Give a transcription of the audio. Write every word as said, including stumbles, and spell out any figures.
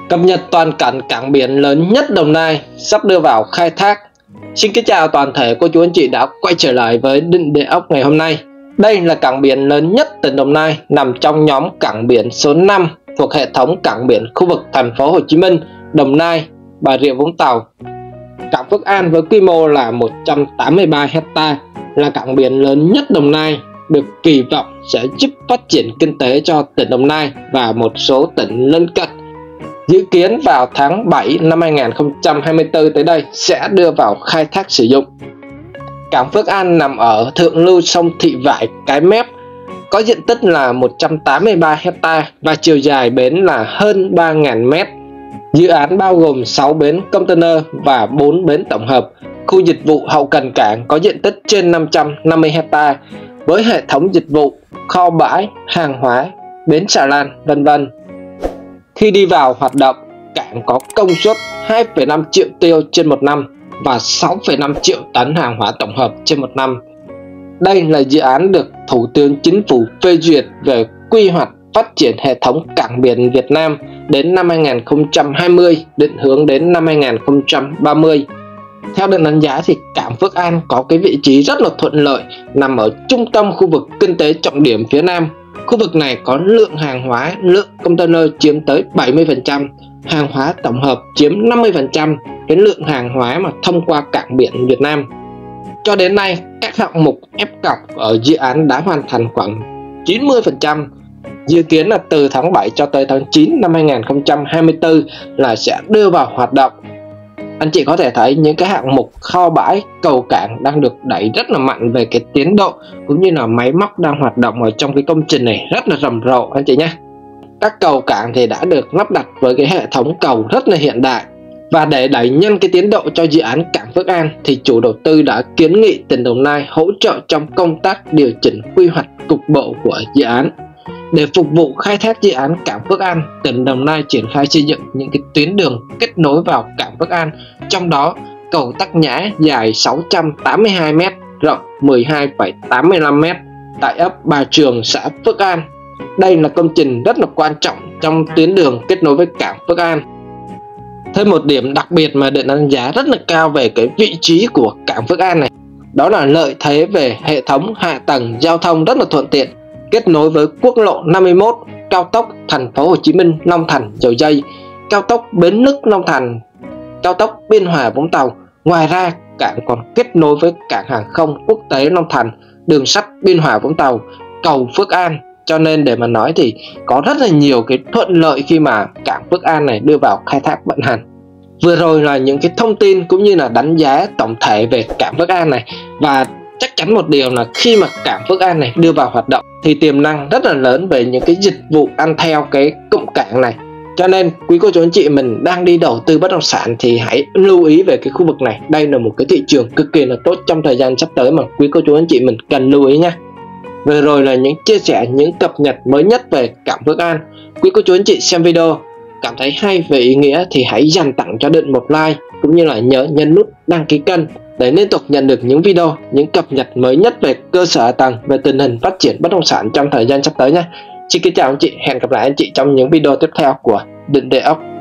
Cập nhật toàn cảnh cảng biển lớn nhất Đồng Nai sắp đưa vào khai thác. Xin kính chào toàn thể cô chú anh chị đã quay trở lại với Định Địa Ốc ngày hôm nay. Đây là cảng biển lớn nhất tỉnh Đồng Nai, nằm trong nhóm cảng biển số năm thuộc hệ thống cảng biển khu vực thành phố Hồ Chí Minh, Đồng Nai, Bà Rịa Vũng Tàu. Cảng Phước An với quy mô là một trăm tám mươi ba héc-ta là cảng biển lớn nhất Đồng Nai, được kỳ vọng sẽ giúp phát triển kinh tế cho tỉnh Đồng Nai và một số tỉnh lân cận. Dự kiến vào tháng bảy năm hai nghìn không trăm hai mươi tư tới đây sẽ đưa vào khai thác sử dụng. Cảng Phước An nằm ở thượng lưu sông Thị Vải Cái Mép, có diện tích là một trăm tám mươi ba héc-ta và chiều dài bến là hơn ba nghìn mét. Dự án bao gồm sáu bến container và bốn bến tổng hợp. Khu dịch vụ hậu cần cảng có diện tích trên năm trăm năm mươi héc-ta với hệ thống dịch vụ, kho bãi, hàng hóa, bến xà lan, vân vân. Khi đi vào hoạt động, cảng có công suất hai phẩy năm triệu tiêu trên một năm và sáu phẩy năm triệu tấn hàng hóa tổng hợp trên một năm. Đây là dự án được Thủ tướng Chính phủ phê duyệt về quy hoạch phát triển hệ thống cảng biển Việt Nam đến năm hai nghìn không trăm hai mươi, định hướng đến năm hai nghìn không trăm ba mươi. Theo định đánh giá thì cảng Phước An có cái vị trí rất là thuận lợi, nằm ở trung tâm khu vực kinh tế trọng điểm phía Nam. Khu vực này có lượng hàng hóa, lượng container chiếm tới bảy mươi phần trăm, hàng hóa tổng hợp chiếm năm mươi phần trăm cái lượng hàng hóa mà thông qua cảng biển Việt Nam. Cho đến nay, các hạng mục ép cọc ở dự án đã hoàn thành khoảng chín mươi phần trăm. Dự kiến là từ tháng bảy cho tới tháng chín năm hai nghìn không trăm hai mươi tư là sẽ đưa vào hoạt động. Anh chị có thể thấy những cái hạng mục kho bãi, cầu cảng đang được đẩy rất là mạnh về cái tiến độ, cũng như là máy móc đang hoạt động ở trong cái công trình này rất là rầm rộ anh chị nhé. Các cầu cảng thì đã được lắp đặt với cái hệ thống cầu rất là hiện đại. Và để đẩy nhanh cái tiến độ cho dự án cảng Phước An thì chủ đầu tư đã kiến nghị tỉnh Đồng Nai hỗ trợ trong công tác điều chỉnh quy hoạch cục bộ của dự án. Để phục vụ khai thác dự án cảng Phước An, tỉnh Đồng Nai triển khai xây dựng những cái tuyến đường kết nối vào cảng Phước An, trong đó cầu Tắc Nhã dài sáu trăm tám mươi hai mét, rộng mười hai phẩy tám mươi lăm mét tại ấp Bà Trường, xã Phước An. Đây là công trình rất là quan trọng trong tuyến đường kết nối với cảng Phước An. Thêm một điểm đặc biệt mà định đánh giá rất là cao về cái vị trí của cảng Phước An này, đó là lợi thế về hệ thống hạ tầng giao thông rất là thuận tiện, kết nối với quốc lộ năm mươi mốt, cao tốc thành phố Hồ Chí Minh Long Thành Dầu Giây, cao tốc Bến Lức Long Thành, cao tốc Biên Hòa Vũng Tàu. Ngoài ra, cảng còn kết nối với cảng hàng không quốc tế Long Thành, đường sắt Biên Hòa Vũng Tàu, cầu Phước An. Cho nên để mà nói thì có rất là nhiều cái thuận lợi khi mà cảng Phước An này đưa vào khai thác vận hành. Vừa rồi là những cái thông tin cũng như là đánh giá tổng thể về cảng Phước An này. Và chắc chắn một điều là khi mà cảng Phước An này đưa vào hoạt động thì tiềm năng rất là lớn về những cái dịch vụ ăn theo cái cụm cảng này. Cho nên quý cô chú anh chị mình đang đi đầu tư bất động sản thì hãy lưu ý về cái khu vực này. Đây là một cái thị trường cực kỳ là tốt trong thời gian sắp tới mà quý cô chú anh chị mình cần lưu ý nha. Vừa rồi là những chia sẻ, những cập nhật mới nhất về cảng Phước An. Quý cô chú anh chị xem video cảm thấy hay về ý nghĩa thì hãy dành tặng cho Định một like, cũng như là nhớ nhấn nút đăng ký kênh để liên tục nhận được những video, những cập nhật mới nhất về cơ sở hạ tầng, về tình hình phát triển bất động sản trong thời gian sắp tới nhé. Xin kính chào anh chị, hẹn gặp lại anh chị trong những video tiếp theo của Định Địa Ốc.